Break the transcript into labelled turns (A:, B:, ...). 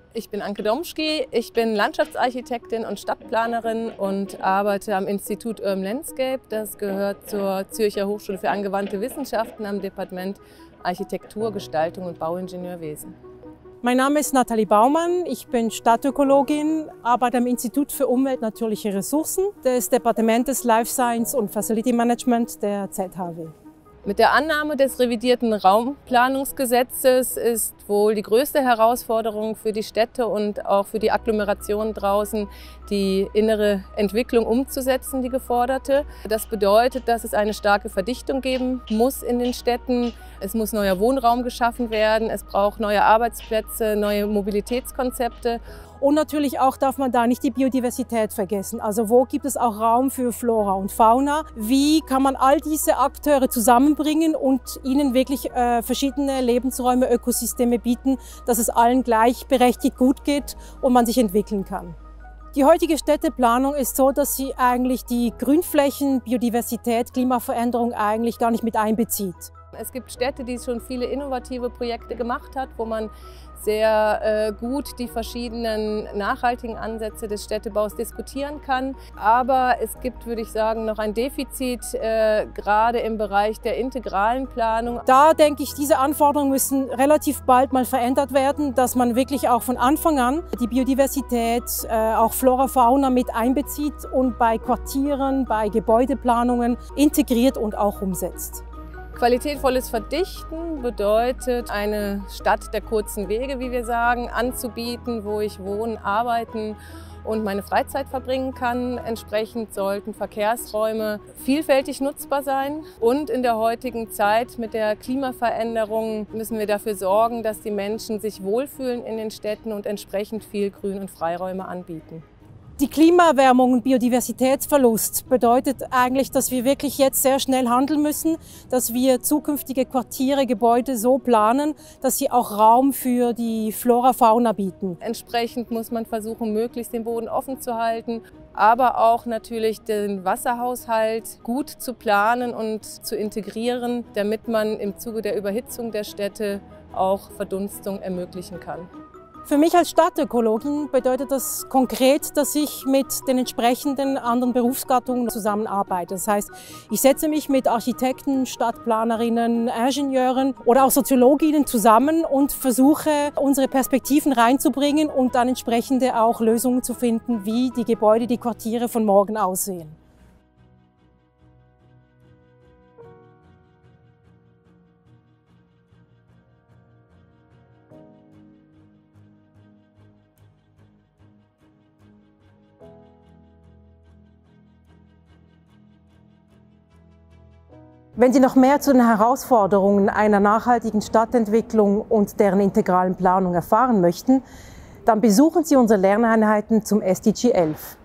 A: Ich bin Anke Domschky, ich bin Landschaftsarchitektin und Stadtplanerin und arbeite am Institut Urban Landscape. Das gehört zur Zürcher Hochschule für angewandte Wissenschaften am Departement Architektur, Gestaltung und Bauingenieurwesen.
B: Mein Name ist Nathalie Baumann, ich bin Stadtökologin, arbeite am Institut für Umwelt natürliche Ressourcen des Departements Life Science und Facility Management der ZHW.
A: Mit der Annahme des revidierten Raumplanungsgesetzes ist wohl die größte Herausforderung für die Städte und auch für die Agglomeration draußen, die innere Entwicklung umzusetzen, die geforderte. Das bedeutet, dass es eine starke Verdichtung geben muss in den Städten. Es muss neuer Wohnraum geschaffen werden, es braucht neue Arbeitsplätze, neue Mobilitätskonzepte.
B: Und natürlich auch darf man da nicht die Biodiversität vergessen. Also wo gibt es auch Raum für Flora und Fauna? Wie kann man all diese Akteure zusammenbringen und ihnen wirklich verschiedene Lebensräume, Ökosysteme bieten, dass es allen gleichberechtigt gut geht und man sich entwickeln kann? Die heutige Städteplanung ist so, dass sie eigentlich die Grünflächen, Biodiversität, Klimaveränderung eigentlich gar nicht mit einbezieht.
A: Es gibt Städte, die schon viele innovative Projekte gemacht hat, wo man sehr gut die verschiedenen nachhaltigen Ansätze des Städtebaus diskutieren kann. Aber es gibt, würde ich sagen, noch ein Defizit, gerade im Bereich der integralen Planung.
B: Da denke ich, diese Anforderungen müssen relativ bald mal verändert werden, dass man wirklich auch von Anfang an die Biodiversität, auch Flora, Fauna mit einbezieht und bei Quartieren, bei Gebäudeplanungen integriert und auch umsetzt.
A: Qualitätvolles Verdichten bedeutet, eine Stadt der kurzen Wege, wie wir sagen, anzubieten, wo ich wohnen, arbeiten und meine Freizeit verbringen kann. Entsprechend sollten Verkehrsräume vielfältig nutzbar sein. Und in der heutigen Zeit mit der Klimaveränderung müssen wir dafür sorgen, dass die Menschen sich wohlfühlen in den Städten und entsprechend viel Grün- und Freiräume anbieten.
B: Die Klimaerwärmung und Biodiversitätsverlust bedeutet eigentlich, dass wir wirklich jetzt sehr schnell handeln müssen, dass wir zukünftige Quartiere, Gebäude so planen, dass sie auch Raum für die Flora, Fauna bieten.
A: Entsprechend muss man versuchen, möglichst den Boden offen zu halten, aber auch natürlich den Wasserhaushalt gut zu planen und zu integrieren, damit man im Zuge der Überhitzung der Städte auch Verdunstung ermöglichen kann.
B: Für mich als Stadtökologin bedeutet das konkret, dass ich mit den entsprechenden anderen Berufsgattungen zusammenarbeite. Das heißt, ich setze mich mit Architekten, Stadtplanerinnen, Ingenieuren oder auch Soziologinnen zusammen und versuche, unsere Perspektiven reinzubringen und dann entsprechende auch Lösungen zu finden, wie die Gebäude, die Quartiere von morgen aussehen. Wenn Sie noch mehr zu den Herausforderungen einer nachhaltigen Stadtentwicklung und deren integralen Planung erfahren möchten, dann besuchen Sie unsere Lerneinheiten zum SDG 11.